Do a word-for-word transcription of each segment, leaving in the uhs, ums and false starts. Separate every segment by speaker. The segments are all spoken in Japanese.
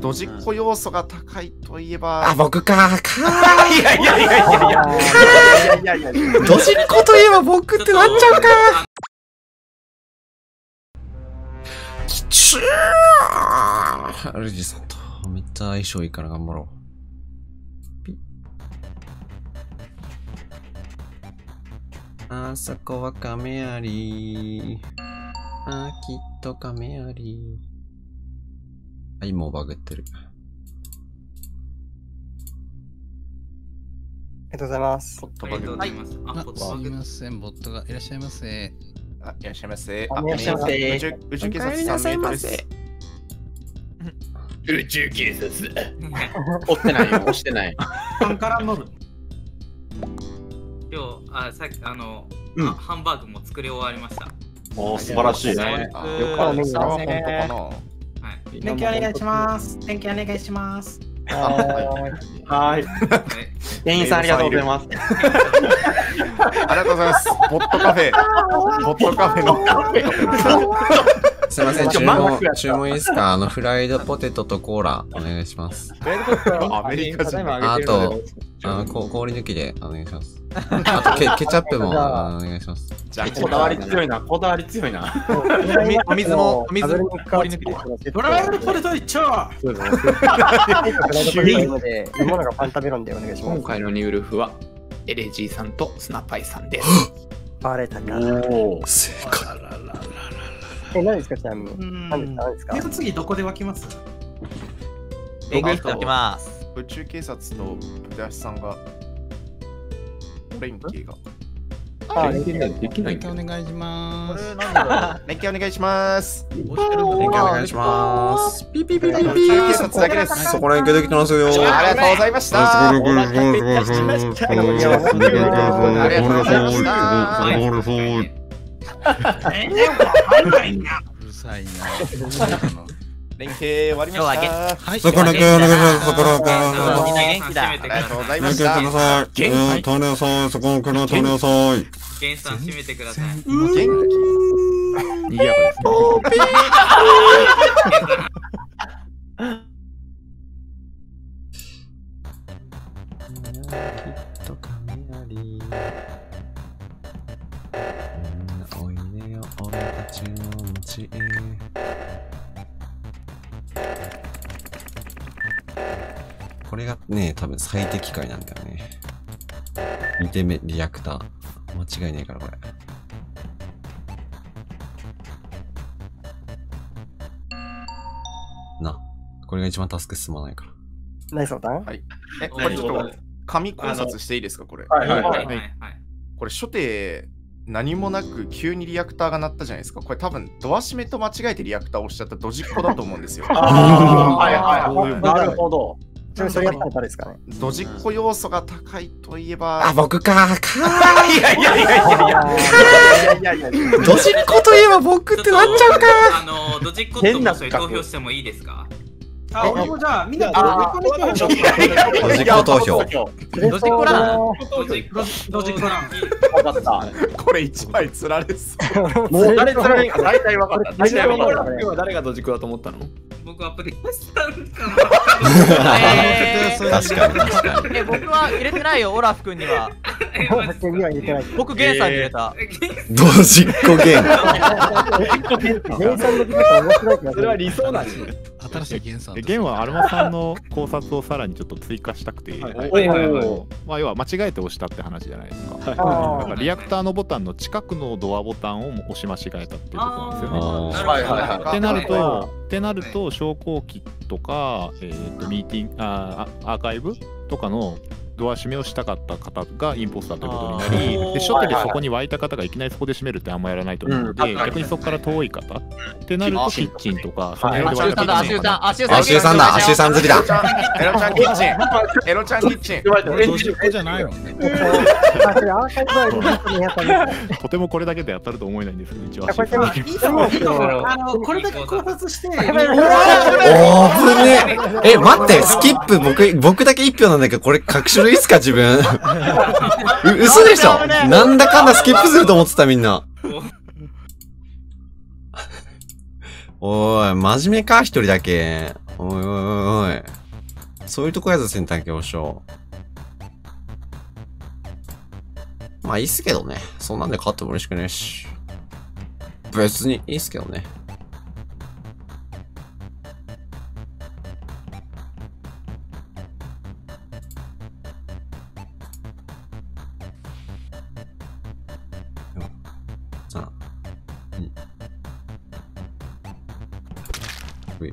Speaker 1: ドジっ子要素が高いといえば。
Speaker 2: あ、僕か。か
Speaker 1: いやいやいやいやいやいやいやいや。
Speaker 2: ドジっ子といえば僕ってなっちゃうか。きちゅー。ルジさんとめっちゃ相性いいから頑張ろう。あそこは亀有。あ、きっと亀有。はい、もうバグってる。
Speaker 3: ありがとうございます。
Speaker 1: ポットバグ。
Speaker 4: はい。あ、すみません、ボットがいらっしゃいませ。
Speaker 1: あ、いらっしゃいませ。
Speaker 3: あ、いらっしゃいませ。
Speaker 1: 宇宙、宇宙警察さんメートルです。
Speaker 5: 宇宙警察。押してないよ、押してない。
Speaker 6: から乗る。
Speaker 4: 今日、あ、さっき、あの、
Speaker 5: うん、
Speaker 4: ハンバーグも作り終わりました。
Speaker 5: おー、素晴らしいね。
Speaker 1: よかったですね。本当かな。
Speaker 4: はい。
Speaker 6: 天気お願いします。天気お願いします。
Speaker 5: はい。店員さんありがとうございます。
Speaker 1: ありがとうございます。ボットカフェ。ボットカフェの。
Speaker 2: すみません、注文、注文いいですか？あの、フライドポテトとコーラ、お願いします。
Speaker 1: アメリカ人。
Speaker 2: あと、あの、氷抜きでお願いします。あとケ、ケチャップもお願いします。
Speaker 5: じゃあ、こだわり強いな、こだわり強いな。
Speaker 6: お水も、お水も氷抜きで。フライドポテト一丁。
Speaker 3: そうですね。フライドポテトなので、飲むのがファンタメロンでお願いします。
Speaker 5: 今回のニュールフは、エレジーさんとスナパイさんです。
Speaker 3: バレたか。
Speaker 5: おお、
Speaker 2: 正解。
Speaker 3: え、何ですか、ちなみに。何ですか。
Speaker 6: 次どこで分けます？
Speaker 7: 電気分けます。
Speaker 1: 宇宙警察とプダシさんが連携が。
Speaker 5: あ、連携できない。
Speaker 4: お願いします。
Speaker 1: 連携お願いします。
Speaker 2: 連携お願いします。ピピピピピ。
Speaker 1: 宇宙警察だけです。
Speaker 2: そこら連携できてますよ。
Speaker 1: ありがとうございました。ありがとうございました。ありがとうございました。
Speaker 4: うるさいな。
Speaker 1: 連携終わりました。
Speaker 2: はい。そこら連携お願いします。そこら連携。
Speaker 7: みんな元気だ。
Speaker 1: ありがとうございま
Speaker 2: 連
Speaker 1: した。
Speaker 2: 携ください。えー、種野菜、そこの国種野菜。
Speaker 4: ゲンさん閉めてください。
Speaker 1: 元気。
Speaker 5: にぎやかですね。
Speaker 2: きっと雷。おいでよ、俺たちの道へ。これがね、多分最適解なんだよね。にてんめリアクター。間違いねえから、これ。な。これが一番タスク進まないから。
Speaker 3: ナイスボタン？
Speaker 1: はい。え、これちょっと紙考察していいですか、これ。
Speaker 5: はいはいは
Speaker 4: はいはいはい。
Speaker 1: これ初手何もなく急にリアクターが鳴ったじゃないですか。これ多分ドア閉めと間違えてリアクターを押しちゃったドジっ子だと思うんですよ。
Speaker 5: ああ、はいはいはい。なるほど。
Speaker 3: ちなみにそれやったら誰ですかね。
Speaker 1: ドジっ子要素が高いといえば。
Speaker 2: あ、僕か。か
Speaker 1: いやいやいやいやいやいやいやいや。
Speaker 2: ドジっ子といえば僕ってなっちゃうか。
Speaker 4: あの、ドジっ子ともそれ投票してもいいですか？
Speaker 6: あ、俺もじゃあみんなドジっ子に投票しよう。
Speaker 2: ドジっ子投票。
Speaker 7: ドジっ子ラン。
Speaker 4: ドジっ子、ドジっ子ラン。
Speaker 5: わかった。
Speaker 1: これ一枚つられそう。
Speaker 5: もう誰つられんか大体わかった。大体わかった。今は誰がドジっ子だと思ったの？
Speaker 4: 僕はプレイしたんかな。
Speaker 7: えー、
Speaker 2: 確かに確かに。
Speaker 7: え、僕は入れてないよ、オラフ君には。
Speaker 3: 僕には入れてない。
Speaker 7: 僕、ゲンさんに入れた。
Speaker 2: ドジっ子ゲン。
Speaker 3: ゲンさんのこと面白いけど。
Speaker 5: それは理想なんですね。
Speaker 4: 新しいゲンさん。
Speaker 8: ゲンはアルマさんの考察をさらにちょっと追加したくて、まあ要は間違えて押したって話じゃないですか。だからリアクターのボタンの近くのドアボタンを押し間違えたっていうことなんですよね。
Speaker 5: はいはいはい。
Speaker 8: ってなると、ってなると昇降機とか、えっとミーティングあアーカイブとかのドア閉めをしたかった方がインポスターということになり、で初手でそこに湧いた方がいきなりそこで閉めるってあんまやらないと思うので、逆にそこから遠い方ってなるとキッチンとかその辺で
Speaker 7: アシュさんだ、アシュさん、アシュ
Speaker 2: アシュさんだ、アシュさん好きだ。
Speaker 1: エロちゃんキッチン。エロちゃんキッチン。
Speaker 4: ドジっ子じゃないもんね。
Speaker 8: とてもこれだけで当たると思えないんですけど、一応
Speaker 3: これでもいいと思うけど、
Speaker 6: あのこれだけ考察して。
Speaker 2: おー、危ねえ。え、待って、スキップ、僕、僕だけ一票なんだけど、これ、隠し撮りいいっすか、自分。う、嘘でしょ。なんだかんだスキップすると思ってた、みんな。おーい、真面目か、一人だけ。おいおいおいおそういうとこやず先端恐怖症。まあいいっすけどね。そんなんで勝っても嬉しくねえし。別にいいっすけどね。さあ、に、うい。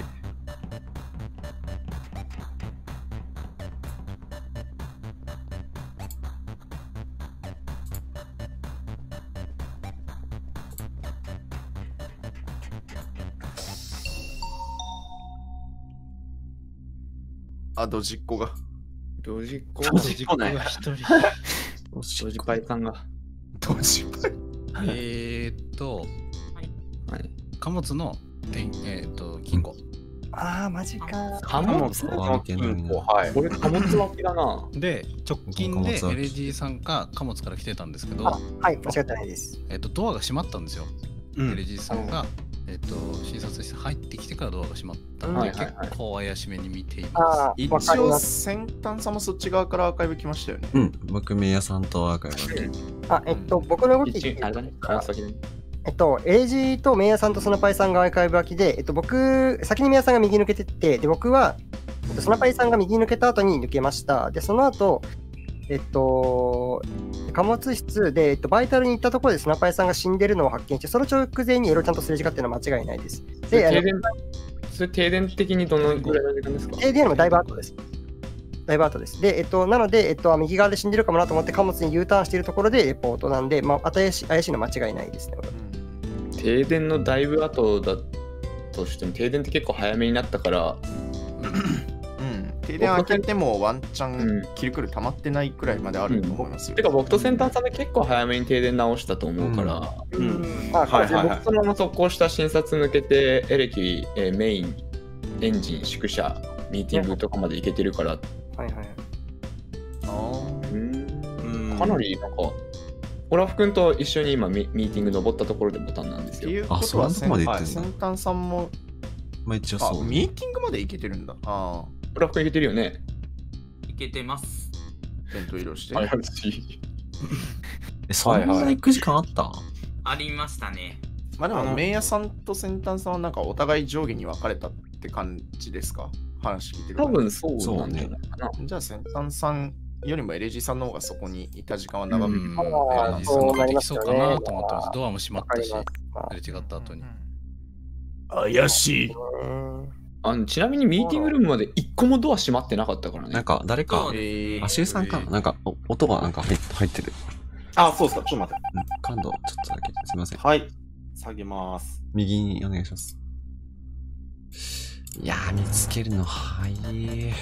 Speaker 1: あ、ドジっ子が。
Speaker 6: ドジっ子
Speaker 5: ドジっ子ね
Speaker 6: が一人。
Speaker 5: ドジパイさんが。
Speaker 1: ドジパイ。
Speaker 6: えーっと、
Speaker 5: はい。
Speaker 6: 貨物の、ええーっと、金庫。
Speaker 3: ああ、マジか。
Speaker 5: 貨物の金庫。はい。これ貨物巻きだな。
Speaker 6: で、直近で
Speaker 2: 貨物
Speaker 6: エルジー さんが貨物から来てたんですけど、
Speaker 3: あ、はい、間違ってないです。
Speaker 6: えーっと、ドアが閉まったんですよ。
Speaker 5: うん
Speaker 6: エルジー さんが、えーっと、診察室入ってきてからドアが閉まったので、
Speaker 5: はいはいはい
Speaker 6: 結構怪しめに見てい
Speaker 3: あ
Speaker 6: ます。
Speaker 3: あ、
Speaker 1: 一
Speaker 3: わかり
Speaker 1: 応、
Speaker 3: ます。
Speaker 1: 先端さんもそっち側からアーカイブ来ましたよね。
Speaker 2: うん。僕、メイヤさんとアーカイブ。
Speaker 3: あ、えっと、僕の動き、
Speaker 5: 一応、あれだね。貨物先だね。
Speaker 3: えっと、エイジーとメイヤさんとスナパイさんがアーカイブ空きで、えっと、僕、先にメイヤさんが右に抜けてって、で、僕は、えっと、スナパイさんが右に抜けた後に抜けました。で、その後、えっと、貨物室で、えっと、バイタルに行ったところでスナパイさんが死んでるのを発見して、その直前にエロちゃんとすれ違ってるのは間違いないです。で、あの
Speaker 5: 停電、それ停電的にどのぐらいの時間ですか？
Speaker 3: 停電よりもだいぶ後です。だいぶ後です。で、えっと、なので、えっと、右側で死んでるかもなと思って貨物に U ターンしているところでレポートなんで、まあ、怪しい怪しいのは間違いないですね。これ
Speaker 5: 停電のだいぶ後だとしても、停電って結構早めになったから、
Speaker 1: うん。停電開けてもワンチャ
Speaker 5: うん
Speaker 1: ンキルクル溜まってないくらいまであると思いますよ。
Speaker 5: てか僕と先端さんで結構早めに停電直したと思うから、
Speaker 3: うん。あ、
Speaker 5: はい
Speaker 3: はい
Speaker 5: 僕そのまま速攻した診察抜けて、エレキ、えーメイン、エンジン、宿舎、ミーティングとかまで行けてるから、
Speaker 3: はいはい。
Speaker 1: あー
Speaker 5: うんかなりなんか、オラフ君と一緒に今ミミーティング登ったところでボタンなんですよ。
Speaker 1: っていうこ
Speaker 2: あそんなとこ
Speaker 1: とは先
Speaker 2: まで行ってんだ
Speaker 1: 先端さんも、
Speaker 2: まあ一応
Speaker 1: あ、
Speaker 2: そう。
Speaker 1: ミーティングまで行けてるんだ。あ
Speaker 5: オラフ君行けてるよね。
Speaker 4: いけてます。
Speaker 1: あ、テント移動して。
Speaker 5: はいはいし
Speaker 2: え、そんな行く時間あった
Speaker 4: ありましたね。
Speaker 1: まあでも、
Speaker 5: あの
Speaker 1: メイヤさんと先端さんはなんかお互い上下に分かれたって感じですか？話聞いてるから
Speaker 5: 多分そうなんじゃないかな。
Speaker 1: じゃあ先端さんよりもエレジーさんの方がそこにいた時間は長引く
Speaker 6: うん
Speaker 1: ので、
Speaker 3: あー
Speaker 6: エルジーさんができそうかなと思ってます。ドアも閉まったし、
Speaker 3: わかります。まあ
Speaker 6: すれ違った後に。
Speaker 1: 怪しい。
Speaker 3: うん
Speaker 5: あのちなみにミーティングルームまで一個もドア閉まってなかったからね。
Speaker 2: なんか、誰か
Speaker 4: そう、
Speaker 1: えー、
Speaker 2: 足湯さんかななんか、お音がなんか入っ入ってる。
Speaker 9: あ、そうっすか。ちょっと待って。
Speaker 2: うん。感度、ちょっとだけ。すいません。
Speaker 9: はい。下げます。
Speaker 2: 右にお願いします。いやー、見つけるの早い。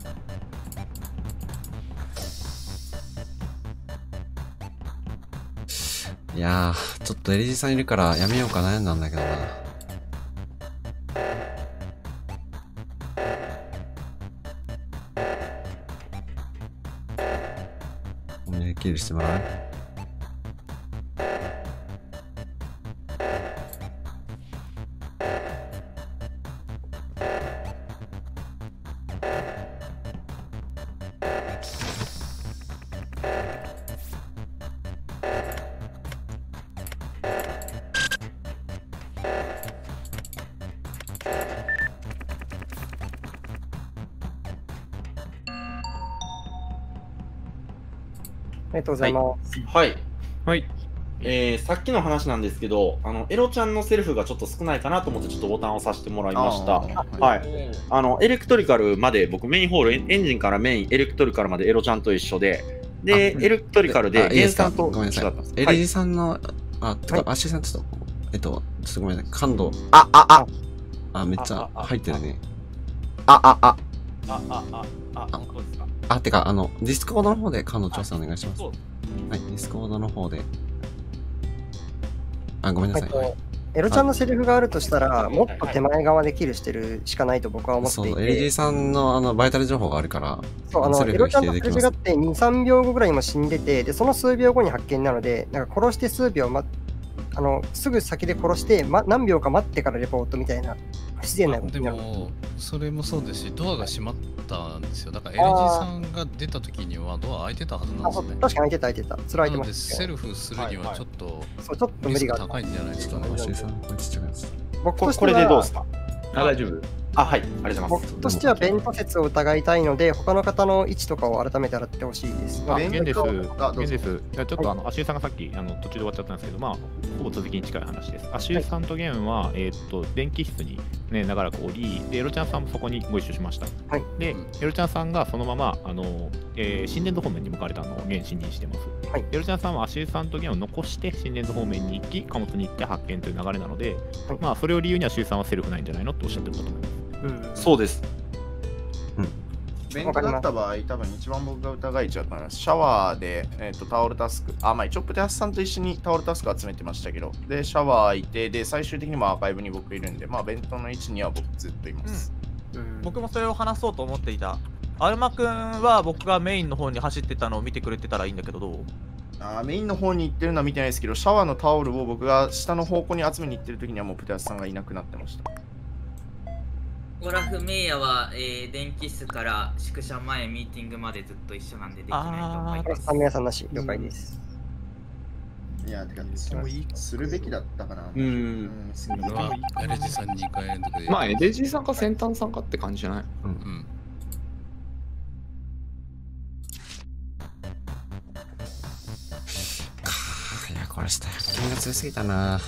Speaker 2: いやー、ちょっとエレジーさんいるからやめようか悩んだんだけどな。おめでキルしてもらう？
Speaker 3: ありがとうございます。
Speaker 9: はい。
Speaker 5: はい。
Speaker 9: えー、さっきの話なんですけど、あの、エロちゃんのセルフがちょっと少ないかなと思って、ちょっとボタンを押させてもらいました。
Speaker 1: あー
Speaker 9: はい。あの、エレクトリカルまで、僕メインホール、エンエンジンからメイン、エレクトリカルまでエロちゃんと一緒で、で、
Speaker 5: あ
Speaker 9: エレクトリカルで
Speaker 2: あいいですか
Speaker 9: 原産と
Speaker 2: ごめんなさい
Speaker 9: 一緒だったんです。
Speaker 2: エレジ
Speaker 9: はい。
Speaker 2: さんの、あ、てか、
Speaker 3: はい
Speaker 2: アッシーさんちょっと、えっと、ちょっとごめんなさい。感度、あ、あ、あ、あ、めっちゃ
Speaker 9: あああ
Speaker 2: 入ってるね。あ、あ、あ、
Speaker 9: あ、あ、あ、あ、本当ですか。
Speaker 2: あ、てか、あの、ディスコードの方で感度調査お願いします。
Speaker 9: そう
Speaker 2: はい、ディスコードの方で。あ、ごめんなさい。
Speaker 3: えっと、エロちゃんのセリフがあるとしたら、もっと手前側でキルしてるしかないと僕は思って
Speaker 2: そう、
Speaker 3: いて。
Speaker 2: エルジー さんのあのバイタル情報があるから、
Speaker 3: そう、あの、
Speaker 2: セルフ
Speaker 3: エロちゃんと
Speaker 2: 否定できます
Speaker 3: すれ違ってに、さんびょうごぐらいにも死んでて、で、その数秒後に発見なので、なんか殺して数秒、ま、あの、すぐ先で殺して、ま、何秒か待ってからレポートみたいな不自然な動き
Speaker 10: で
Speaker 3: になる。
Speaker 10: も、それもそうですし、ドアが閉まったんですよ。だから エルジー さんが出た時にはドア開いてたはずなんですよね。
Speaker 3: 確かに開いてた開いてた。それ開いて
Speaker 10: なので、
Speaker 3: ました
Speaker 10: セルフするにはちょっと、
Speaker 3: そうちょっと無理がある
Speaker 10: リスク高いんじゃないですかね。
Speaker 3: 僕としては
Speaker 9: これでどうですか？
Speaker 5: あ、大丈夫。
Speaker 9: あ、はい、ありがとうございます。
Speaker 3: 僕としてはベント説を疑いたいので、他の方の位置とかを改めて洗ってほしいです。
Speaker 8: あ、ゲンです。
Speaker 1: あどうぞ
Speaker 8: ゲンです。いやちょっとあの、足湯さんがさっきあの途中で終わっちゃったんですけど、まあ、ほぼ続きに近い話です。足湯さんとゲンは、えーっと、電気室にね、長らく降り、で、エロちゃんさんもそこにご一緒しました。
Speaker 3: はい。
Speaker 8: で、エロちゃんさんがそのまま、あの、えー、新年度方面に向かれたのをゲン信任してます。
Speaker 3: はい。
Speaker 8: エロちゃんさんは足湯さんとゲンを残して、新年度方面に行き、貨物に行って発見という流れなので、
Speaker 3: はい、
Speaker 8: まあ、それを理由に足湯さんはセルフないんじゃないのっておっしゃってるんだと思います。
Speaker 3: うん、
Speaker 9: そうです。
Speaker 1: ベントだった場合、多分一番僕が疑いちゃうと思います。シャワーで、えー、とタオルタスク、あ、まあ一応プテハスさんと一緒にタオルタスク集めてましたけど、で、シャワーいて、で、最終的にもアーカイブに僕いるんで、まあベントの位置には僕ずっといます。
Speaker 7: うん、僕もそれを話そうと思っていた。アルマくんは僕がメインの方に走ってたのを見てくれてたらいいんだけど、どう？
Speaker 1: あメインの方に行ってるのは見てないですけど、シャワーのタオルを僕が下の方向に集めに行ってる時にはもうプテハスさんがいなくなってました。
Speaker 4: オラフ・メイヤは、えー、電気室から宿舎前ミーティングまでずっと一緒なんでできないと思います。
Speaker 3: あ、皆さんなし、了解です。
Speaker 1: いや、てか、するべきだったかな。
Speaker 9: うん。
Speaker 10: それはエルジーさんにかい連続で。
Speaker 5: まあ、エルジー さんか先端さんかって感じじゃない？
Speaker 10: うん。うん
Speaker 2: いや、これしたら金が強すぎたな。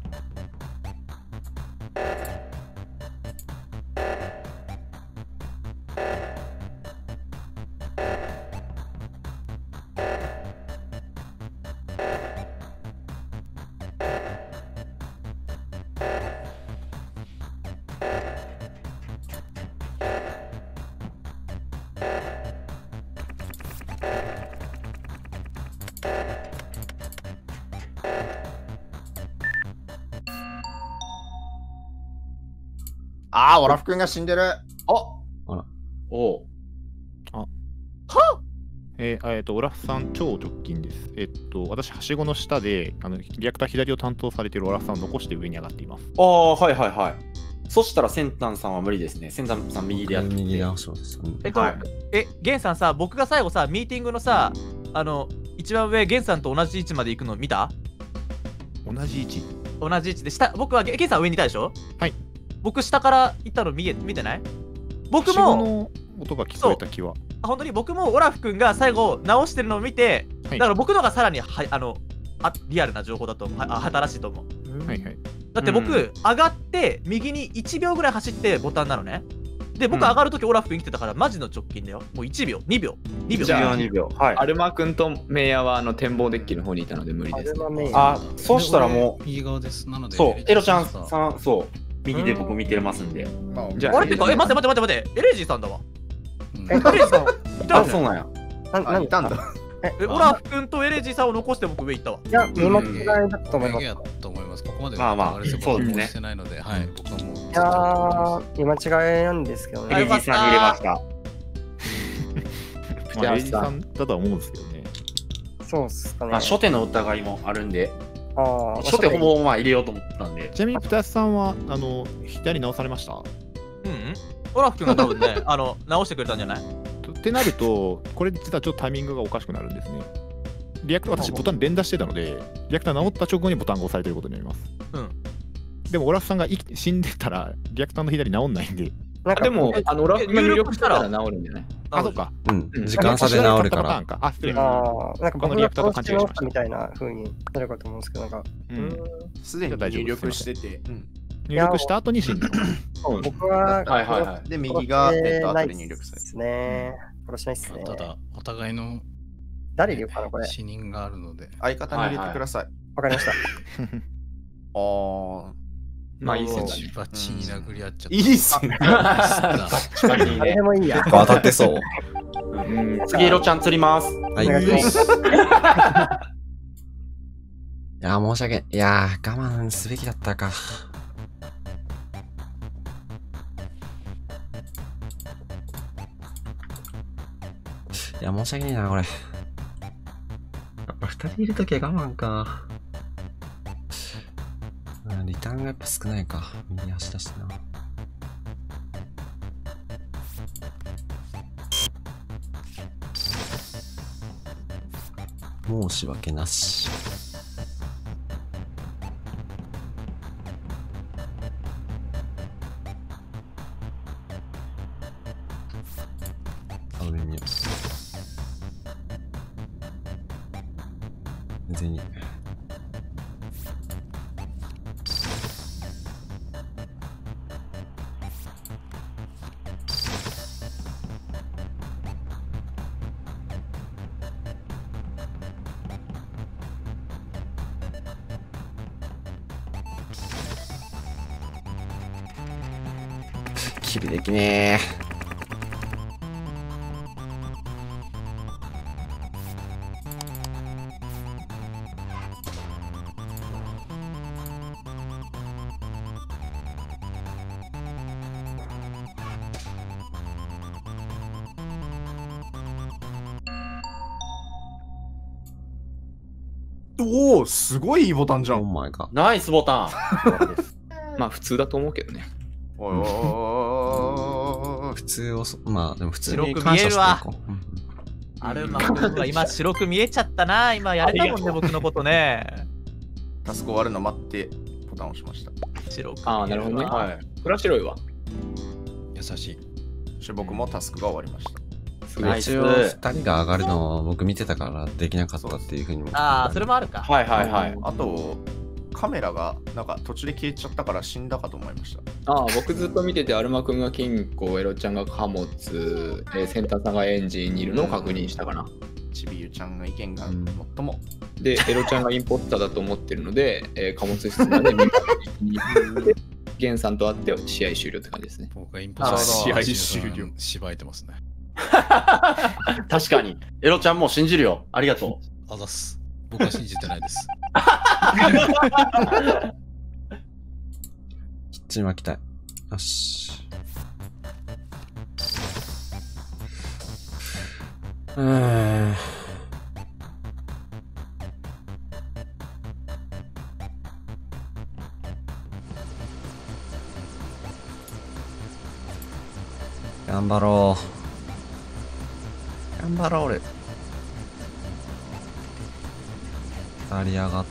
Speaker 1: ああ、オラフ君が死んでる。あ
Speaker 9: あら。おう。
Speaker 8: あ。はえー、えーと、オラフさん超直近です。えっと、私、はしごの下で、あの、リアクター左を担当されているオラフさんを残して上に上がっています。
Speaker 9: ああ、はいはいはい。そしたら先端さんは無理ですね。先端さん右でやって。右
Speaker 2: がそうです。
Speaker 7: えっと、はい、え、ゲンさんさ、僕が最後さ、ミーティングのさ、あの、一番上、ゲンさんと同じ位置まで行くの見た？
Speaker 8: 同じ位置
Speaker 7: 同じ位置で、下、僕はゲンさん上にいたでしょ？
Speaker 8: はい。僕
Speaker 7: 下から行ったの見え見てない？僕も
Speaker 8: 音が聞こえた気は。
Speaker 7: あ、本当に僕もオラフ君が最後直してるのを見て、はい、だから僕のがさらにはあのあリアルな情報だとは新しいと思う。
Speaker 8: はいはい。
Speaker 7: だって僕、うん、上がって右にいちびょうぐらい走ってボタンなのね。で僕上がるときオラフ君来てたからマジの直近だよ。もういちびょう、にびょう、にびょう。
Speaker 5: じゃあにびょう。はい。アルマ君とメイヤはあの展望デッキの方にいたので無理です、ね。
Speaker 9: あ、そうしたらもう
Speaker 10: 右側です。なので
Speaker 9: そうエロちゃんさんそう。右で僕見てますんで。
Speaker 7: じゃあ、あれってか、え、待って待って待って待って、エレイジーさんだわ。え、エレイジーさん、いた
Speaker 9: あ、そうなんや。
Speaker 1: あ、いたんだ。
Speaker 7: え、オラフ君とエレイジーさんを残して僕上行ったわ。
Speaker 3: いや、見間違いだと思います。
Speaker 10: と思います。ここまで
Speaker 9: まあまあ、そうですね。
Speaker 10: してないので、はい、僕はもう。
Speaker 3: いやー、見間違いなんですけどね。
Speaker 9: エレイジーさんに入れました。
Speaker 8: まあ、エレイジーさんだとは思うんですけどね。
Speaker 3: そうっすかね。
Speaker 9: まあ、初手の疑いもあるんで。
Speaker 3: あ
Speaker 9: 初手ほぼまあ入れようと思ったんで。
Speaker 8: ちなみに、プタスさんは、あの、左直されました？
Speaker 7: うん。オラフ君が多分ね、あの、直してくれたんじゃない？
Speaker 8: ってなると、これ実はちょっとタイミングがおかしくなるんですね。リアクター、私ボタン連打してたので、リアクター直った直後にボタンが押されてることになります。
Speaker 7: うん。
Speaker 8: でも、オラフさんが死んでたら、リアクターの左直んないんで。
Speaker 5: なんかでも、あのオラフが入力したら治るんじゃない？
Speaker 8: あ、そっか。
Speaker 2: うん。時間差で治るから。
Speaker 8: あ、失礼。
Speaker 3: ああ、なんか僕が倒して直したみたいな風になるかと思うんですけど、なんか。
Speaker 8: うん。
Speaker 1: すでに入力してて。
Speaker 8: 入力した後に死んだ。
Speaker 3: 僕は、
Speaker 1: はいはいはい。で、右が、えっと、後で入力され
Speaker 3: ですね。殺しないっすね。
Speaker 10: ただ、お互いの
Speaker 3: 誰入れようかな、これ。
Speaker 10: 死人があるので。
Speaker 1: 相方に入れてください。
Speaker 3: わかりました。
Speaker 1: ああ。
Speaker 5: まあいいっすね。
Speaker 10: バチバチに殴り合っちゃった。
Speaker 1: いいっすね。
Speaker 3: 誰でもいいや。
Speaker 2: 結構当たってそう。
Speaker 9: 次、エロちゃん釣ります。
Speaker 2: はい。いや、申し訳いや、我慢すべきだったか。いや、申し訳ねえな、これ。やっぱ二人いるときは我慢か。リターンがやっぱ少ないか。右足だしな。 申し訳なし。あの耳を。全然いい。キルできねー。
Speaker 1: おお、すごいいいボタンじゃん。
Speaker 2: お前か。
Speaker 9: ナイスボタン。
Speaker 5: まあ普通だと思うけどね。
Speaker 1: おいおいおい。
Speaker 2: 普通をそ、まあでも普通に
Speaker 7: 白く
Speaker 2: 感謝してい
Speaker 7: 見えるわ
Speaker 2: こう。うん
Speaker 7: アルマ君は今白く見えちゃったな。今やれたもんね、僕のことね。
Speaker 1: タスク終わるの待ってボタンを押しました。
Speaker 7: 白く見える。
Speaker 5: ああ、なるほどね。
Speaker 9: はい。
Speaker 5: それは白いわ。
Speaker 10: 優しい。
Speaker 1: そして僕もタスクが終わりました。
Speaker 5: すごい。
Speaker 2: 一応ふたりが上がるのを僕見てたからできなかったっていうふうにも。
Speaker 7: ああ、それもあるか。
Speaker 9: はいはいはい。
Speaker 1: あと、カメラがなんか途中で消えちゃったから死んだかと思いました。
Speaker 5: ああ、僕ずっと見てて、アルマ君が金庫、エロちゃんが貨物、えー、センターさんがエンジンにいるのを確認したかな。
Speaker 1: ちびゆちゃんの意見が最も。
Speaker 5: で、エロちゃんがインポスターだと思ってるので、えー、貨物室まで見に行って、ゲンさんと会って試合終了って感じですね。
Speaker 10: 僕がインポスター
Speaker 5: 試合
Speaker 10: 終
Speaker 5: 終了。
Speaker 10: しばいてますね。
Speaker 9: 確かに。エロちゃんもう信じるよ。ありがと
Speaker 10: あざっす。僕は信じてないです。
Speaker 2: キッチン巻きたい。よし。うーん。頑張ろう。頑張ろう俺。二人上がった。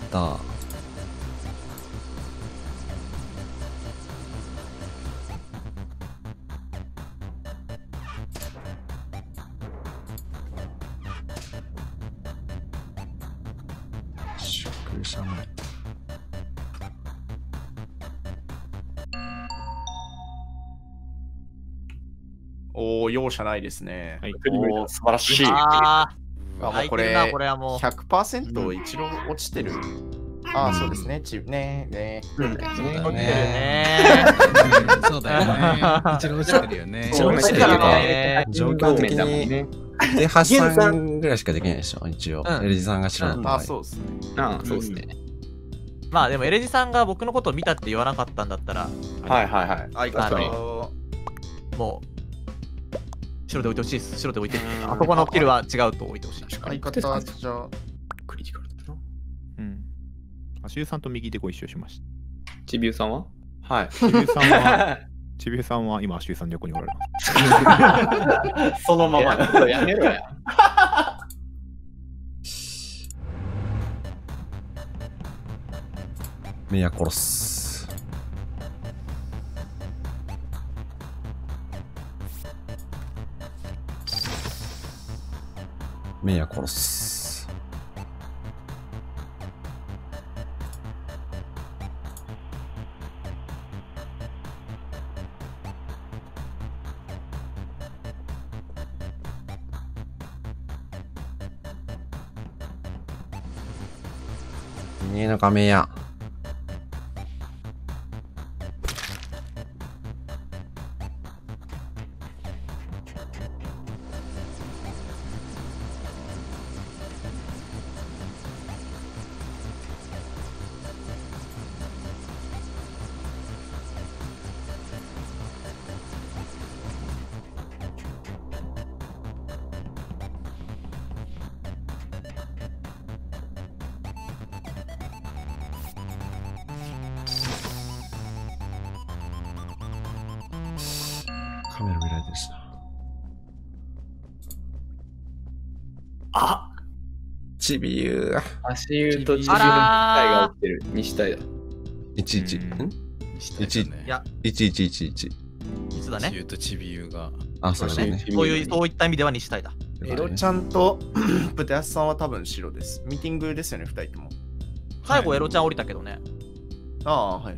Speaker 2: 宿舎前。
Speaker 1: おお、容赦ないですね。
Speaker 8: はい。
Speaker 9: う。おー、素晴らしい。
Speaker 7: ああ、
Speaker 1: あ、もうこ
Speaker 7: 空いてるな、
Speaker 1: れ
Speaker 7: これはもう。
Speaker 1: ひゃくパーセント一郎落ちてる。ああ、そうですね。ちねね。
Speaker 10: そうだよ
Speaker 7: 落ちてる
Speaker 10: ね。
Speaker 7: ね。
Speaker 10: そうだよね。一郎落ちてるよね。
Speaker 2: 一応落ちてるけど
Speaker 7: ね
Speaker 2: 状況的
Speaker 5: だもん
Speaker 2: に
Speaker 5: ね。
Speaker 2: で、はちさんぐらいしかできないでしょ、一応。
Speaker 7: うん
Speaker 2: エルジさんが知らない場合。
Speaker 1: あ、そうですね。
Speaker 5: ああ、そうですね。
Speaker 7: まあでもエレジさんが僕のことを見たって言わなかったんだったら、
Speaker 9: はいはいはい。
Speaker 1: 相方
Speaker 7: あもう白で置いてほしいです。白で置いて。あそこのキルは違うと置いてほしい。
Speaker 1: 相方じゃ
Speaker 5: クリティカルだな。
Speaker 8: うん。足湯さんと右でご一緒しました。
Speaker 5: ちびゅうさんは
Speaker 9: はい。
Speaker 8: ちびゅうさんは、ちびゅうさんは今足湯さんの横におられます。
Speaker 9: そのまま。
Speaker 5: やめろや。
Speaker 2: メイヤ殺す。メイヤ殺す。いねえのか、メイヤ。カメラ見られてるしな。
Speaker 9: あ
Speaker 2: ちびゆう。
Speaker 5: 足湯とちびゆうの
Speaker 7: あらー
Speaker 5: が起きてる。西体だ。
Speaker 2: いちいち。ん
Speaker 10: いち
Speaker 7: いや、
Speaker 2: いちいちいちいち。
Speaker 7: いつだね。
Speaker 10: ちびゆとちびゆが。
Speaker 2: あ、そうだね。
Speaker 7: そういう、そういった意味では西体だ。
Speaker 1: エロちゃんとプテアスさんは多分白です。ミーティングですよね、ふたりとも。
Speaker 7: 最後エロちゃん降りたけどね。
Speaker 1: ああ、はいはいはい。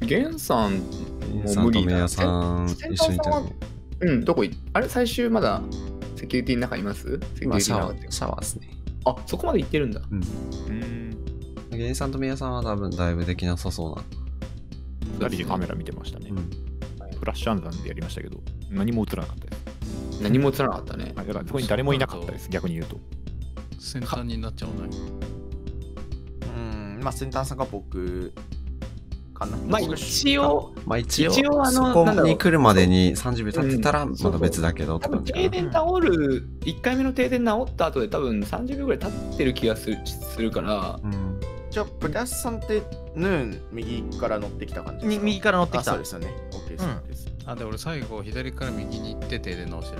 Speaker 5: ゲンさんも無理だ。
Speaker 2: さん一緒にいたの。
Speaker 5: うん、どこいあれ最終まだセキュリティの中います？セキュリティの中って。
Speaker 2: シャワーですね。
Speaker 5: あ、そこまで行ってるんだ。
Speaker 2: うん。ゲンさんとメイヤさんは多分だいぶできなさそうな。
Speaker 8: ふたりでカメラ見てましたね。フラッシュ暗算でやりましたけど、何も映らなかったです。
Speaker 5: 何も映らなかったね。
Speaker 8: だからそこに誰もいなかったです、逆に言うと。
Speaker 10: 先端になっちゃうね。
Speaker 1: うん、まあ先端さんが僕かな。
Speaker 5: まあ一応、
Speaker 2: まあ一応、
Speaker 5: 一応あの
Speaker 2: そこに来るまでにさんじゅうびょう経ってたらまだ別だけど、
Speaker 5: 多分停電治る、いっかいめの停電治った後で多分さんじゅうびょうぐらい経ってる気がするするから、
Speaker 1: じゃあ、プラスさんってヌーン右から乗ってきた感じですか？
Speaker 7: 右から乗ってきた。
Speaker 1: そうですよね。OK です。
Speaker 10: あ、で、俺最後左から右に行って停電直してる。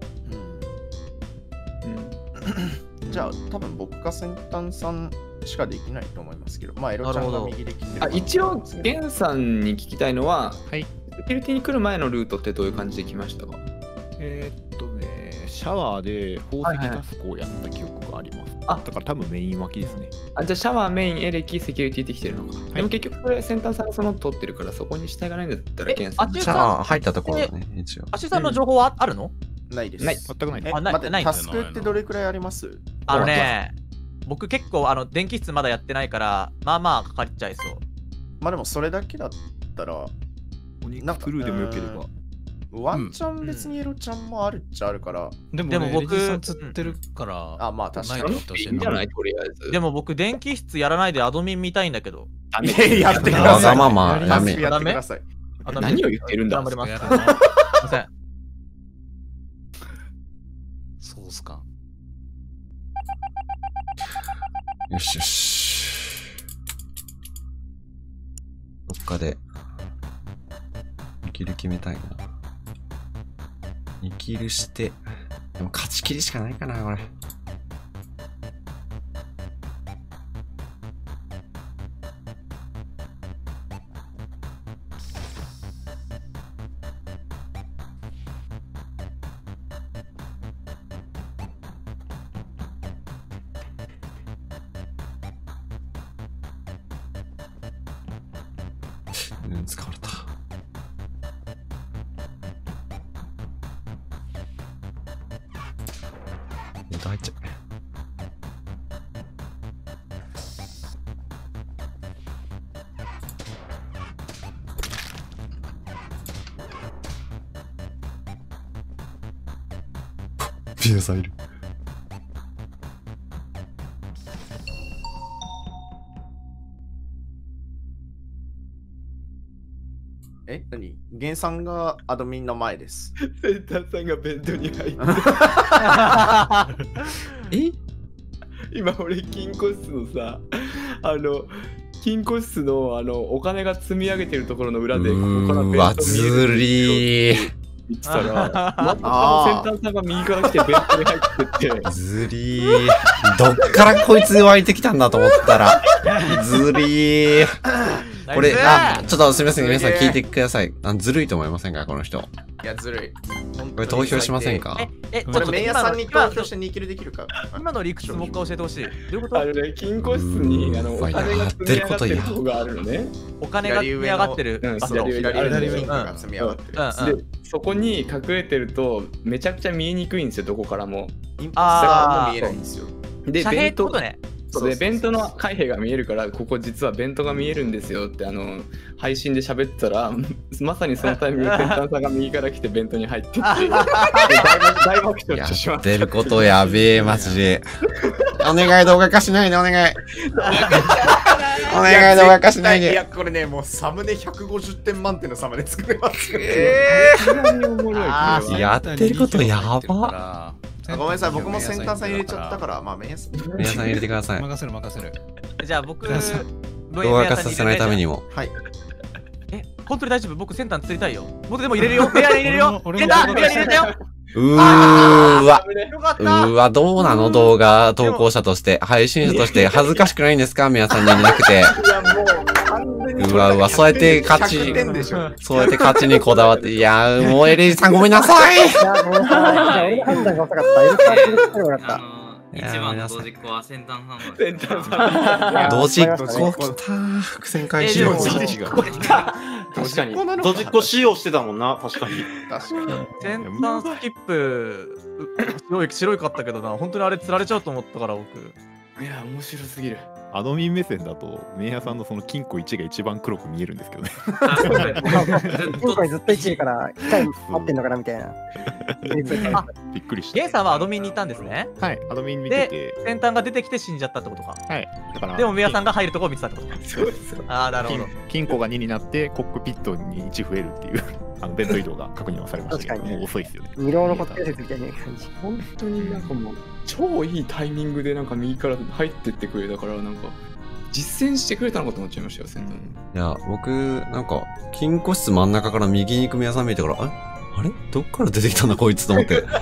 Speaker 1: うん。じゃあ、多分僕か先端さんしかできないと思いますけど、まあ、エロちゃんが右で来てる。
Speaker 5: あ、一応、ゲンさんに聞きたいのは、
Speaker 8: はい。
Speaker 5: セキュリティに来る前のルートってどういう感じで来ましたか？
Speaker 8: えー、っとね、シャワーで宝石タスクをやった記憶があります。あ、だから多分メイン脇ですね。
Speaker 5: あ、じゃあシャワー、メイン、エレキ、セキュリティって来てるのか。はい、でも結局これ先端さんがその取ってるからそこに従わないんだったらゲンさん。
Speaker 2: シャワー入ったところだね、一応。
Speaker 7: アシさんの情報はあるの？
Speaker 1: ないです。
Speaker 5: ない。
Speaker 8: 全くない。
Speaker 1: え、待って、タスクってどれくらいあります？
Speaker 7: あのね、僕結構あの電気室まだやってないから、まあまあかかっちゃいそう。
Speaker 1: まあでもそれだけだったら、
Speaker 8: なんかクルーでもよければ。
Speaker 1: ワンチャン別にエロちゃんもあるっちゃあるから。
Speaker 10: でも僕、釣ってるから、
Speaker 1: あ、まあ確かに。
Speaker 5: いいんじゃないとりあえず。
Speaker 7: でも僕、電気室やらないでアドミン見たいんだけど。
Speaker 1: いや、やってください。
Speaker 2: わがままやめ。
Speaker 1: やってください。
Speaker 5: 何を言ってるんだ。
Speaker 7: 頑張ります。すいません。
Speaker 10: そうっすか。
Speaker 2: よしよし。どっかで、見切り決めたいな。見切りして、でも勝ち切りしかないかな、これ。うん、使われた。ネタ入っちゃう。ビアさんいる。
Speaker 1: え、何？ゲンさんがアドミンの前です。
Speaker 5: センターさんがベッドに入ってえ今俺金庫室のさ、あの金庫室のあのお金が積み上げてるところの裏でここからベッド見える
Speaker 2: りー
Speaker 5: 言ってたら、またセンターさんが右から来てベッドに入ってって
Speaker 2: ずりーどっからこいつ湧いてきたんだと思ったらずりーこれ、あ、ちょっとすみません、皆さん聞いてください。あずるいと思いませんか、この人。
Speaker 1: いや、ずるい。
Speaker 2: これ投票しませんか？
Speaker 7: え、え、
Speaker 1: これメイヤさんに投票してにキルできるか。
Speaker 7: 今の理屈もう一回教えてほしい。どういうこと？
Speaker 5: あのね、金庫室にあのお金が積み上がってるとこがあるのね。
Speaker 7: お金が積み上がってる。
Speaker 5: うん、
Speaker 1: 左上に
Speaker 5: 左
Speaker 1: 金が積み上がってる。
Speaker 5: で、そこに隠れてるとめちゃくちゃ見えにくいんですよ、どこからも。
Speaker 1: インポスターも見えないんですよ。
Speaker 5: で、弁当
Speaker 7: ね。
Speaker 5: そうで、弁当の開閉が見えるから、ここ実は弁当が見えるんですよってあの配信で喋ってたら、まさにそのタイミングで先端さんが右から来て弁当に入ってって大爆笑しま
Speaker 2: やってることやべえマジで。お願い動画化しないでお願い。お願い動画化しないで。
Speaker 1: いやこれねもうサムネひゃくごじゅってん満点のサムネ作れますよ。
Speaker 2: えー、やってることやば。
Speaker 1: ごめんなさい、僕も先端さん入れちゃったから、まあ、メイヤさん
Speaker 2: 入れてください。
Speaker 10: 任せる任せる。
Speaker 7: じゃあ僕、
Speaker 2: 動画化させないためにも。
Speaker 1: はい。
Speaker 7: え、本当に大丈夫？僕先端釣りたいよ。僕でも入れるよ。メイヤ入れるよ。入れた！メイヤ入れたよ。
Speaker 2: うーわ。うーわ、どうなの動画投稿者として、配信者として恥ずかしくないんですか皆さんにいなくて。うわうわ、そうやって勝ち、そうやって勝ちにこだわって、いやー、もうエレジさんごめんなさい。
Speaker 3: いや、ごめんなさい。俺の判断が遅かった。エルカーする必要があった。
Speaker 4: 一番の同時子は先端さんの
Speaker 5: 先端さん。
Speaker 2: 同時子来た。伏線回収。
Speaker 9: 確かに。ドジっ子使用してたもんな、確かに。
Speaker 1: 確かに。
Speaker 7: 先端スキップ、白い、白いかったけどな、本当にあれ釣られちゃうと思ったから、僕。
Speaker 5: いや、面白すぎる。
Speaker 8: アドミン目線だと、メイヤさんのその金庫いちが一番黒く見えるんですけどね。
Speaker 3: 金庫にずっといちいから機械待ってんのかなみたいな。
Speaker 8: びっくりした。
Speaker 7: ゲイさんはアドミンにいたんですね。
Speaker 8: はい、アドミン見てて。
Speaker 7: で、先端が出てきて死んじゃったってことか。
Speaker 8: はい。だから
Speaker 7: でもメイヤさんが入るところを見てたってことか。
Speaker 8: そうです。
Speaker 7: ああ、なるほど。
Speaker 8: 金庫がにになって、コックピットにいち増えるっていう。あのベッド移動が確認はされましたけど、もう遅いですよね。
Speaker 3: 二郎の固定説みたいな感じ。
Speaker 5: 本当になんかもう、超いいタイミングでなんか右から入ってってくれたから、なんか、実践してくれたのかと思っちゃいましたよ、先端。
Speaker 2: いや、僕、なんか、金庫室真ん中から右に行く宮さん見てから、あれあれどっから出てきたんだこいつと思って。
Speaker 5: もう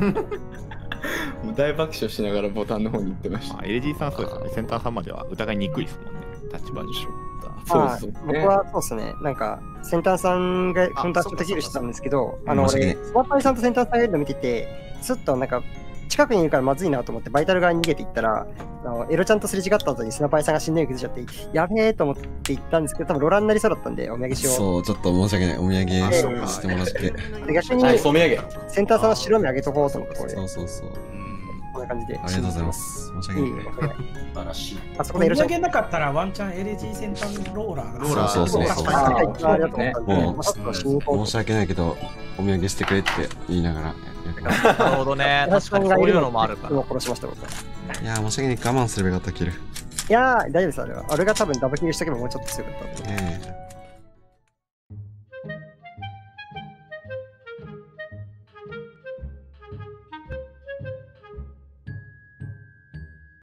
Speaker 5: 大爆笑しながらボタンの方に行ってました。
Speaker 8: エルジー さんそうですね。先端さんまでは疑いにくいですもんね。立場上。
Speaker 5: そうですね。
Speaker 3: 僕はそうですね。なんか、先端さんが本当はちょっとヒールしてたんですけど、あの、俺、スマッパイさんと先端さんがいるの見てて、すっとなんか、近くにいるからまずいなと思ってバイタル側に逃げていったら、あのエロちゃんとすれ違った後にスナパイさんが死んでる崩しちゃって、やべえと思って行ったんですけど、多分ロラになりそうだったんで、お土産しよう。
Speaker 2: そう、ちょっと申し訳ない。お土産してもらって。
Speaker 3: で逆に、先端さんの白目あげとこうと思って、これ。
Speaker 2: そうそうそう。
Speaker 3: こんな感じで。
Speaker 2: ありがとうございます。申し訳ない。
Speaker 9: 素晴らしい。
Speaker 3: あそこでエロちゃん。
Speaker 11: お土産なかったらワンチャン エルジー 先端ローラーが。
Speaker 2: ローラーそうそうそう。
Speaker 3: ありがとうございます。
Speaker 2: 申し訳ないけど、お土産してくれって言いながら。
Speaker 7: なるほどね。確かにそういうのもあるから。
Speaker 3: 殺しました僕は。
Speaker 2: いやー、申し訳ない。我慢すればよかった、キル。
Speaker 3: いやー、大丈夫です、あれは。あれが多分ダブキルしとけばもうちょっと強かった。
Speaker 2: ええ。